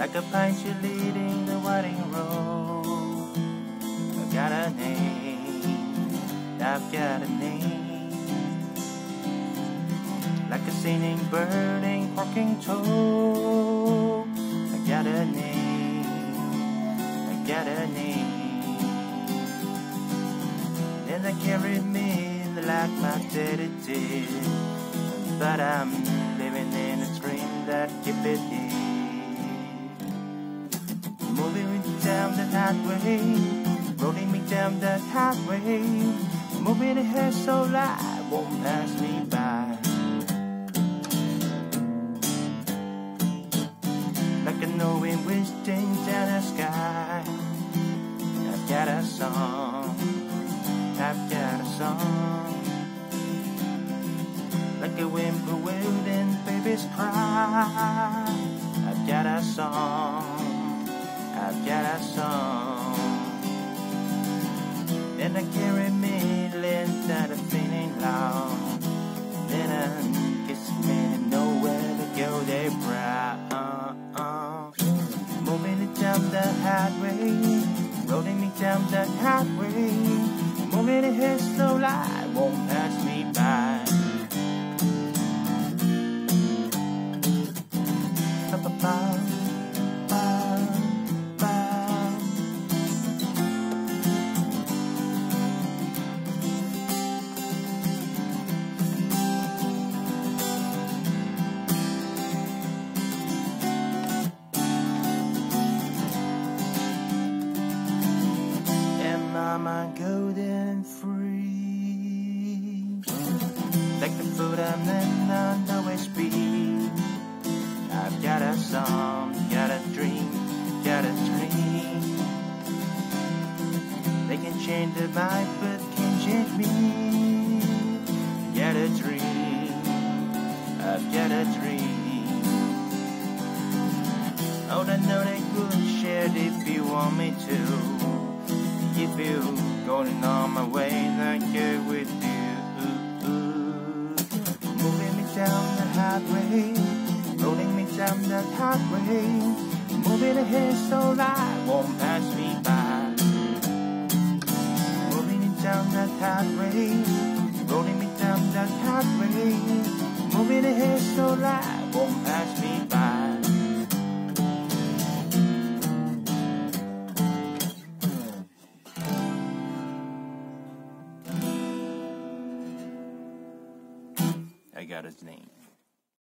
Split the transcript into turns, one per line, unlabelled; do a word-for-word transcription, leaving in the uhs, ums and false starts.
like a pine tree leading the winding road. I've got a name, I've got a name, like a singing, burning, barking toad. I got a name, I got a name, and they carry me like my daddy did, but I'm living in a dream that keep it here. Moving me down the highway, rolling me down the highway, moving ahead so light won't pass me by. Like a knowing wind stains down the sky. I've got a song, I've got a song, like a whimperwind and babies cry. I've got a song, I've got a song, and I carry me length that I'm feeling long. Then I kiss me and nowhere to go, they proud. Moving it down the highway, rolling me down the highway, moving ahead so light won't pass me by. My golden free, like the food I'm in on always be. I've got a song, got a dream, got a dream. They can change their mind, but can't change me. Got a dream, I've got a dream. Oh, I know they could share it if you want me to. If you going on my way, then go with you. Moving me down the highway, rolling me down the highway, moving ahead so light won't pass me by. Moving me down the highway, rolling me down the highway, moving ahead so light won't pass me by. I got his name.